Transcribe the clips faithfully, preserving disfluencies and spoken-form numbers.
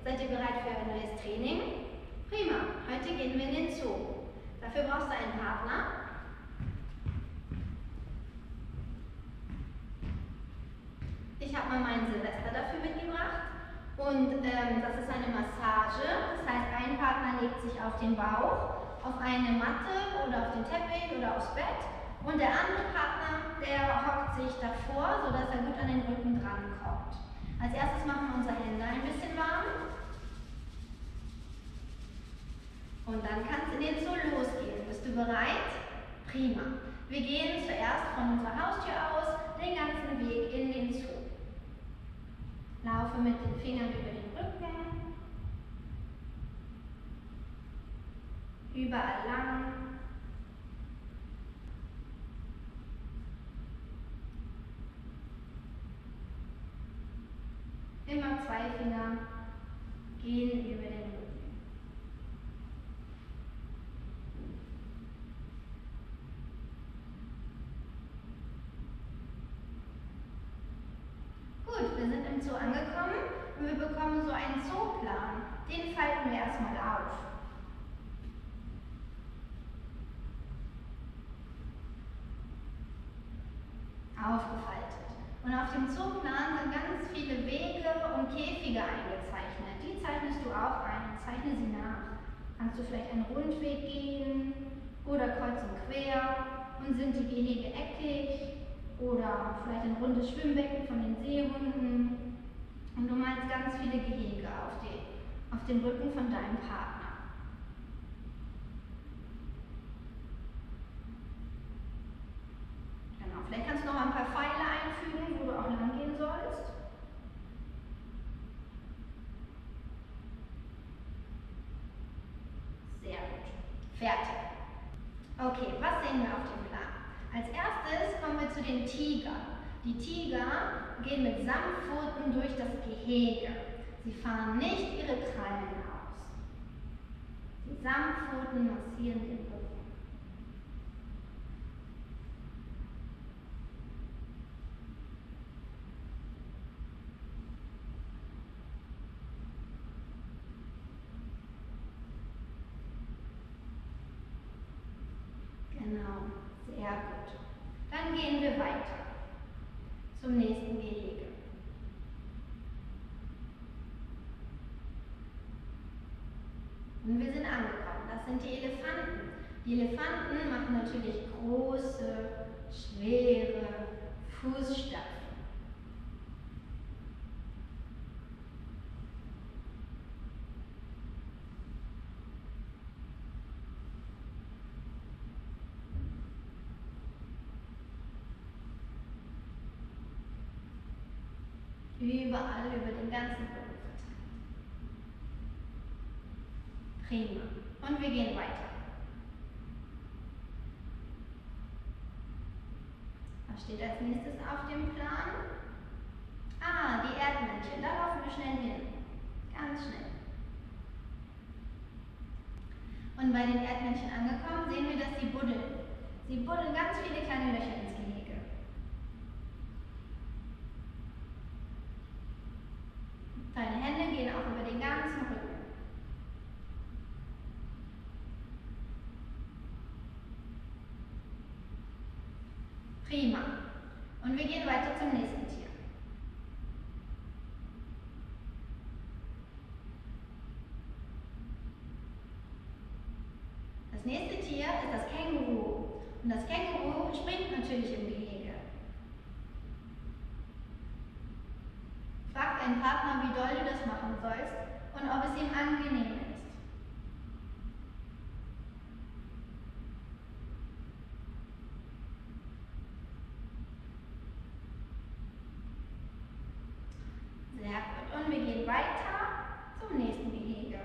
Seid ihr bereit für ein neues Training? Prima, heute gehen wir in den Zoo. Dafür brauchst du einen Partner. Ich habe mal meinen Silvester dafür mitgebracht. Und ähm, das ist eine Massage. Das heißt, ein Partner legt sich auf den Bauch, auf eine Matte oder auf den Teppich oder aufs Bett. Und der andere Partner, der hockt sich davor, sodass er gut an den Rücken drankommt. Als erstes machen wir unsere Hände ein bisschen warm. Und dann kann es in den Zoo losgehen. Bist du bereit? Prima. Wir gehen zuerst von unserer Haustür aus den ganzen Weg in den Zoo. Laufe mit den Fingern über den Rücken. Überall lang. Immer zwei Finger gehen über den Rücken. Gut, wir sind im Zoo angekommen und wir bekommen so einen Zooplan. Den falten wir erstmal auf. Aufgefaltet. Und auf dem Zooplan sind ganz viele Wege und Käfige eingezeichnet. Die zeichnest du auch ein. Zeichne sie nach. Kannst du vielleicht einen Rundweg gehen oder kreuz und quer? Und sind die Gehege eckig? Oder vielleicht ein rundes Schwimmbecken von den Seehunden? Und du malst ganz viele Gehege auf, die, auf den Rücken von deinem Partner. Genau, vielleicht kannst du noch ein paar Pfeile einfügen, wo du auch lang gehen sollst. Sehr gut. Fertig. Okay, was sehen wir auf dem Plan? Als erstes kommen wir zu den Tigern. Die Tiger gehen mit Samtpfoten durch das Gehege. Sie fahren nicht ihre Krallen aus. Die Samtpfoten massieren den Rücken. Genau, sehr gut. Dann gehen wir weiter zum nächsten Gehege. Und wir sind angekommen. Das sind die Elefanten. Die Elefanten machen natürlich große, schwere Fußstapfen. Überall über den ganzen Rücken verteilt. Prima. Und wir gehen weiter. Was steht als nächstes auf dem Plan? Ah, die Erdmännchen. Da laufen wir schnell hin. Ganz schnell. Und bei den Erdmännchen angekommen, sehen wir, dass sie buddeln. Sie buddeln ganz viele kleine Löcher ins Gehege. Deine Hände gehen auch über den ganzen Rücken. Prima. Und wir gehen weiter zum nächsten Tier. Das nächste Tier ist das Känguru. Und das Känguru springt natürlich im Gehege. Frag deinen Partner, wie doll du das machen sollst und ob es ihm angenehm ist. Sehr gut. Und wir gehen weiter zum nächsten Gehege.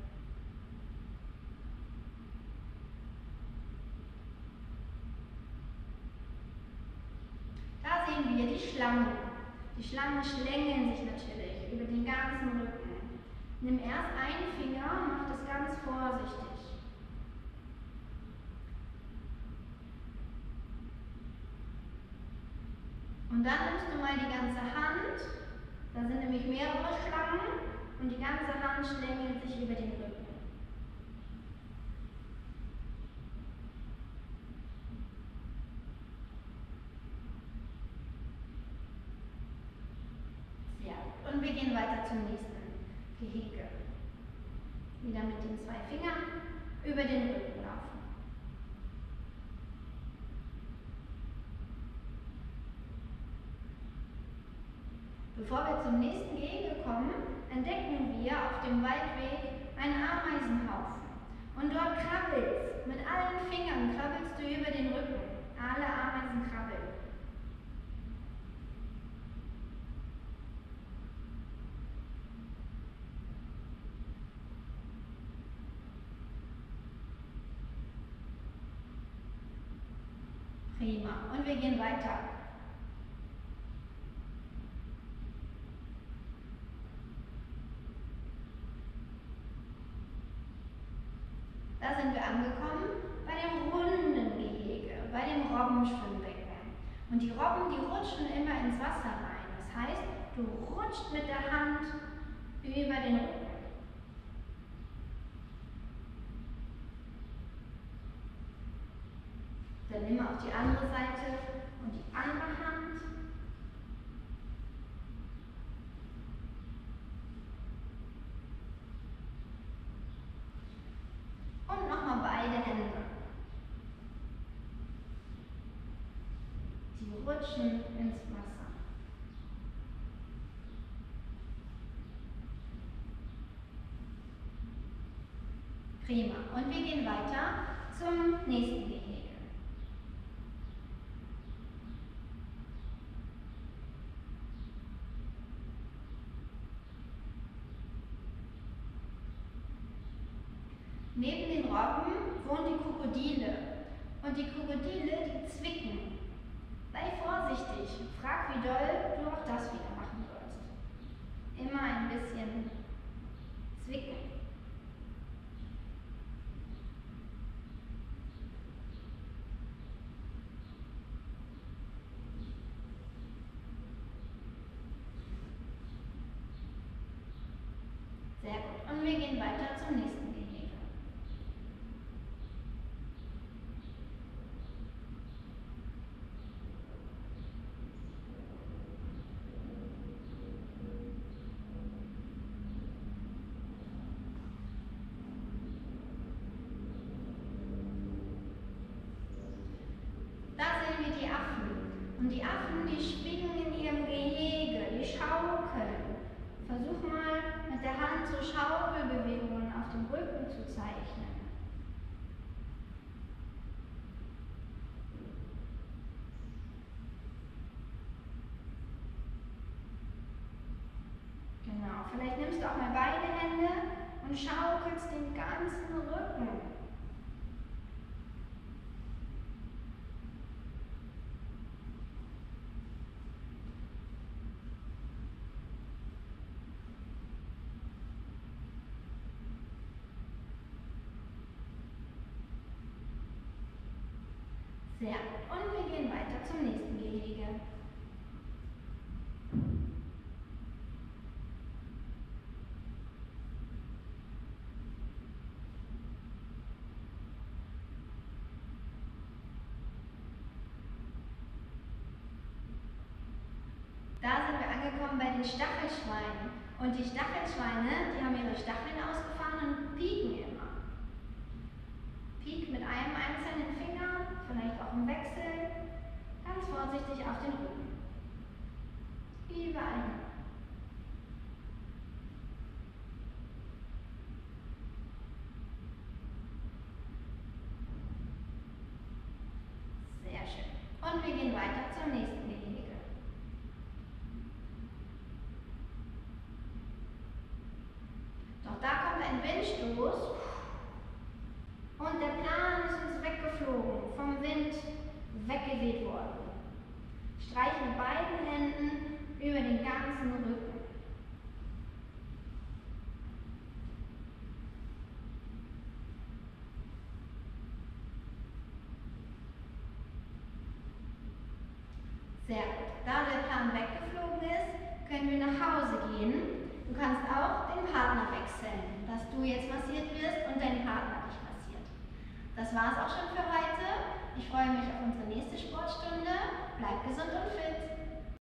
Da sehen wir die Schlangen. Die Schlangen schlängeln sich natürlich über den ganzen Rücken. Nimm erst einen Finger und mach das ganz vorsichtig. Und dann nimmst du mal die ganze Hand, da sind nämlich mehrere Schlangen und die ganze Hand Plan schlängelt sich über den Rücken. Ja, und wir gehen weiter zum nächsten Gehege. Wieder mit den zwei Fingern über den Rücken laufen. Bevor wir zum nächsten Gehege kommen, entdecken wir auf dem Waldweg einen Ameisenhaufen. Und dort krabbelst, mit allen Fingern krabbelst du über den Rücken. Alle Ameisen krabbeln. Prima. Und wir gehen weiter. Da sind wir angekommen bei dem runden Gehege, bei dem Robbenschwimmbecken. Und die Robben, die rutschen immer ins Wasser rein. Das heißt, du rutschst mit der Hand über den Rücken. Dann nimm auf die andere Seite und die andere Hand. Und nochmal beide Hände. Die rutschen ins Wasser. Prima. Und wir gehen weiter zum nächsten Gehege. Neben den Robben wohnen die Krokodile. Und die Krokodile, die zwicken. Sei vorsichtig, frag, wie doll du auch das wieder machen wirst. Immer ein bisschen zwicken. Sehr gut. Und wir gehen weiter zum nächsten Gehege. Da sehen wir die Affen. Und die Affen, die schwingen in ihrem Gehege, die schaukeln. Versuch mal mit der Hand so Schaukelbewegungen auf dem Rücken zu zeichnen. Genau, vielleicht nimmst du auch mal beide Hände und schaukelst den ganzen Rücken. Sehr gut. Und wir gehen weiter zum nächsten Gehege. Da sind wir angekommen bei den Stachelschweinen. Und die Stachelschweine, die haben ihre Stacheln ausgefahren und pieken immer. Piek mit einem einzelnen Finger, vielleicht auch im Wechsel, ganz vorsichtig auf den Rücken. Überall. Sehr schön. Und wir gehen weiter zum nächsten Gehege. Doch da kommt ein Windstoß. Und der Plan ist uns weggeflogen, vom Wind weggeweht worden. Streich mit beiden Händen über den ganzen Rücken. Sehr gut. Da der Plan weggeflogen ist, können wir nach Hause gehen. Du kannst auch den Partner wechseln, dass du jetzt massiert wirst und dein Partner dich massiert. Das war es auch schon für heute. Ich freue mich auf unsere nächste Sportstunde. Bleib gesund und fit.